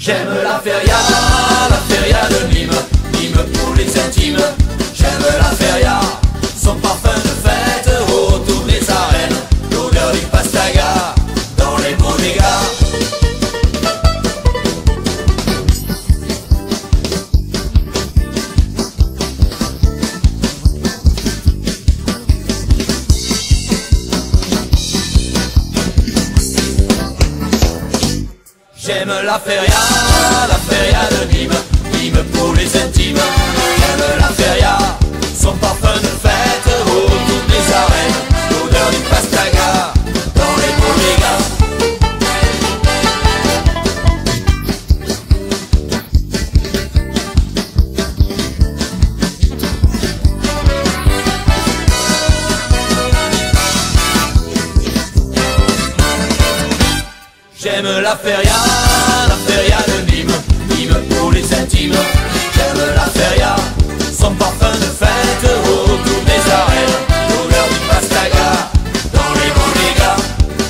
J'aime la feria de Nîmes, Nîmes pour les intimes. J'aime la feria, son parfum de fête autour des arènes, l'odeur du pastaga dans les bodegas. J'aime la feria de Nîmes, Nîmes pour les intimes. J'aime la feria, son parfum de fête autour des arènes, l'odeur du pastaga dans les bodegas. J'aime la feria de Nîmes, Nîmes pour les intimes. J'aime la feria, son parfum de fête autour des arènes, l'odeur du pastaga dans les bodegas.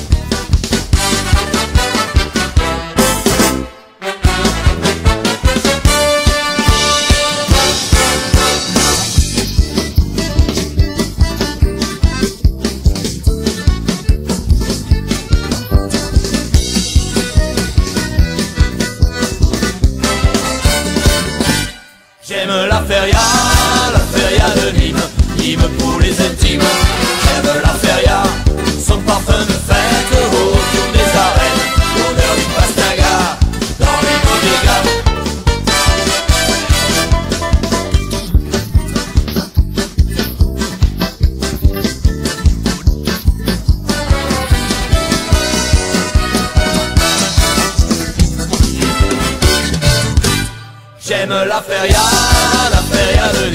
J'aime la feria de Nîmes, Nîmes pour les intimes. J'aime la feria, son parfum de fête autour des arènes, l'odeur du pastaga dans les bodegas. J'aime la feria de